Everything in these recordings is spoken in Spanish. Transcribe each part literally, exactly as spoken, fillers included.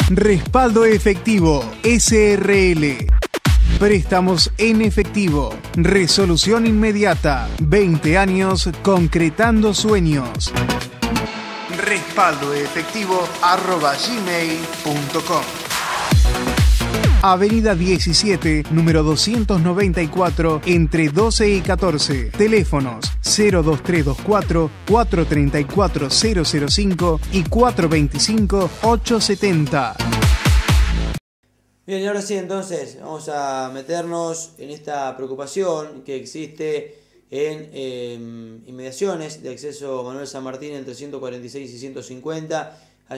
Respaldo Efectivo, S R L. Préstamos en efectivo. Resolución inmediata. veinte años concretando sueños. Respaldoefectivo arroba gmail punto com. Avenida diecisiete, número doscientos noventa y cuatro, entre doce y catorce. Teléfonos cero dos tres dos cuatro, cuatro tres cuatro cero cero cinco y cuatro dos cinco, ocho siete cero. Bien, y ahora sí, entonces, vamos a meternos en esta preocupación que existe en eh, inmediaciones de acceso Manuel San Martín entre ciento cuarenta y seis y ciento cincuenta.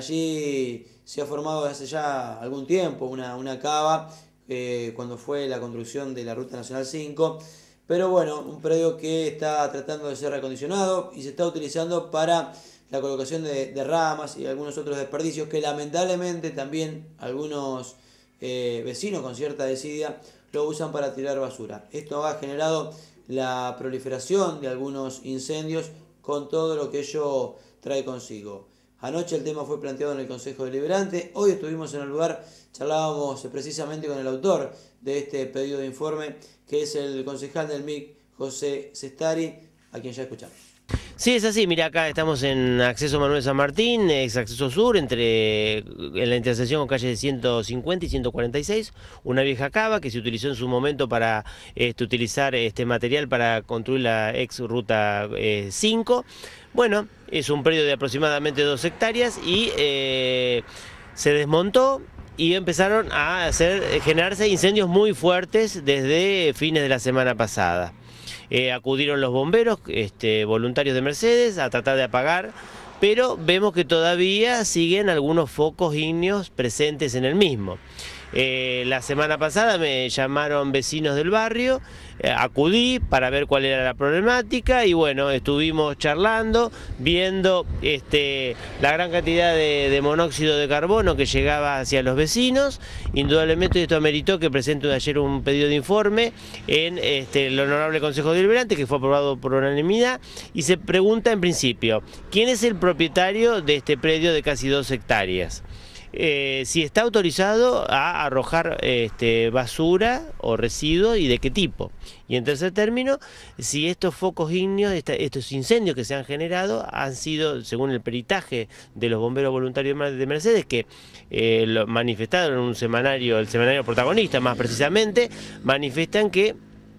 Allí se ha formado hace ya algún tiempo una, una cava eh, cuando fue la construcción de la Ruta Nacional cinco, pero bueno, un predio que está tratando de ser reacondicionado y se está utilizando para la colocación de, de ramas y algunos otros desperdicios que lamentablemente también algunos eh, vecinos con cierta desidia lo usan para tirar basura. Esto ha generado la proliferación de algunos incendios con todo lo que ello trae consigo. Anoche el tema fue planteado en el Consejo Deliberante, hoy estuvimos en el lugar, charlábamos precisamente con el autor de este pedido de informe, que es el concejal del M I C, José Sestari, a quien ya escuchamos. Sí, es así. Mira, acá estamos en acceso Manuel San Martín, ex acceso sur, entre en la intersección con calle ciento cincuenta y ciento cuarenta y seis, una vieja cava que se utilizó en su momento para este, utilizar este material para construir la ex ruta eh, cinco. Bueno, es un predio de aproximadamente dos hectáreas y eh, se desmontó y empezaron a hacer, generarse incendios muy fuertes desde fines de la semana pasada. Eh, acudieron los bomberos este, voluntarios de Mercedes a tratar de apagar, pero vemos que todavía siguen algunos focos ígneos presentes en el mismo. Eh, la semana pasada me llamaron vecinos del barrio, eh, acudí para ver cuál era la problemática y bueno, estuvimos charlando, viendo este, la gran cantidad de, de monóxido de carbono que llegaba hacia los vecinos. Indudablemente esto ameritó que presente ayer un pedido de informe en este, el Honorable Consejo Deliberante, que fue aprobado por unanimidad, y se pregunta en principio, ¿quién es el propietario de este predio de casi dos hectáreas? Eh, si está autorizado a arrojar este, basura o residuos y de qué tipo. Y en tercer término, si estos focos ígneos, esta, estos incendios que se han generado han sido, según el peritaje de los bomberos voluntarios de Mercedes, que eh, lo manifestaron en un semanario, el semanario Protagonista más precisamente, manifiestan que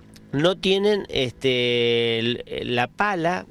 no tienen este, la pala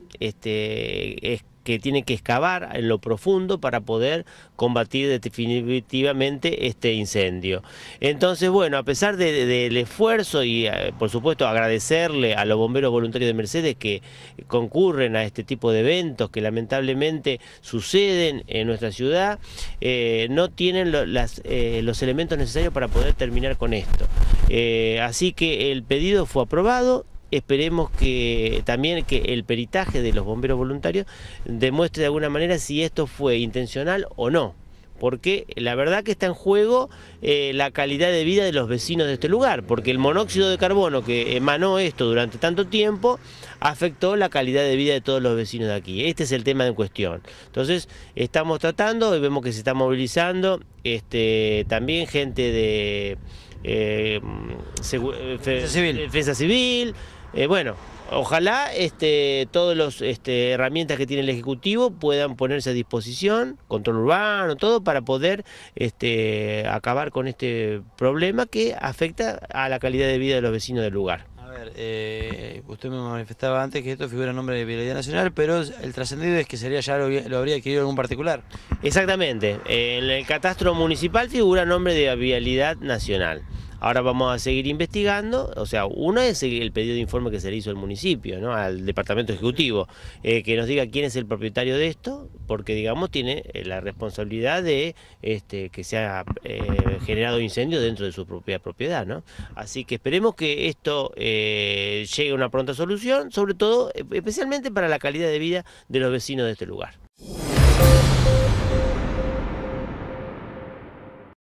este, es, que tiene que excavar en lo profundo para poder combatir definitivamente este incendio. Entonces, bueno, a pesar de, de, del esfuerzo y, eh, por supuesto, agradecerle a los bomberos voluntarios de Mercedes que concurren a este tipo de eventos que lamentablemente suceden en nuestra ciudad, eh, no tienen lo, las, eh, los elementos necesarios para poder terminar con esto. Eh, así que el pedido fue aprobado. Esperemos que también que el peritaje de los bomberos voluntarios demuestre de alguna manera si esto fue intencional o no, porque la verdad que está en juego eh, la calidad de vida de los vecinos de este lugar, porque el monóxido de carbono que emanó esto durante tanto tiempo afectó la calidad de vida de todos los vecinos de aquí. Este es el tema en cuestión. Entonces estamos tratando y vemos que se está movilizando este, también gente de eh, defensa civil, defensa civil. Eh, bueno, ojalá este, todas las este, herramientas que tiene el Ejecutivo puedan ponerse a disposición, control urbano, todo, para poder este, acabar con este problema que afecta a la calidad de vida de los vecinos del lugar. A ver, eh, usted me manifestaba antes que esto figura en nombre de Vialidad Nacional, pero el trascendido es que sería ya lo, lo habría adquirido algún particular. Exactamente, en el catastro municipal figura en nombre de Vialidad Nacional. Ahora vamos a seguir investigando, o sea, uno es el pedido de informe que se le hizo al municipio, ¿no? Al departamento ejecutivo, eh, que nos diga quién es el propietario de esto, porque digamos tiene la responsabilidad de este, que se haya eh, generado incendio dentro de su propia propiedad, ¿no? Así que esperemos que esto eh, llegue a una pronta solución, sobre todo, especialmente para la calidad de vida de los vecinos de este lugar.